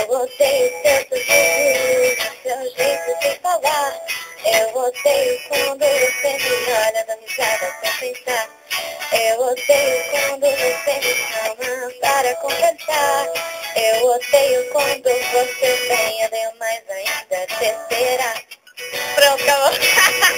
Eu odeio seu sorriso, seu jeito de falar. Eu odeio quando você me olha, dá risada sem pensar. Eu odeio quando você me chama para conversar. Eu odeio quando você vem, eu odeio mais ainda, terceira. Pronto, acabou.